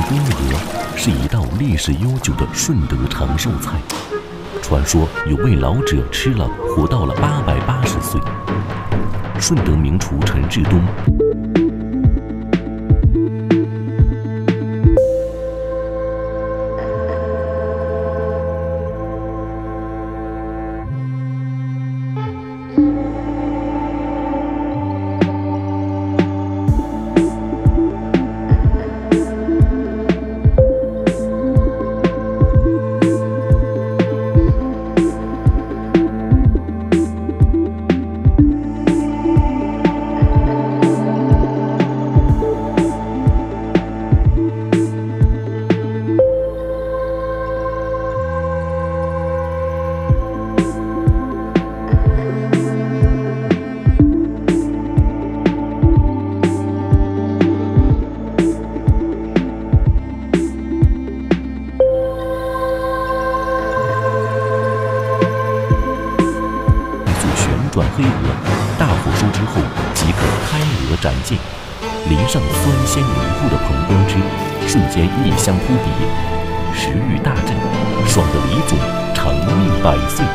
公鹅是一道历史悠久的顺德长寿菜，传说有位老者吃了活到了880岁。顺德名厨陈志东转黑鹅，大火收之后即可开鹅斩件，淋上酸鲜浓厚的棚公汁，瞬间异香扑鼻，食欲大振，爽得李总长命100岁。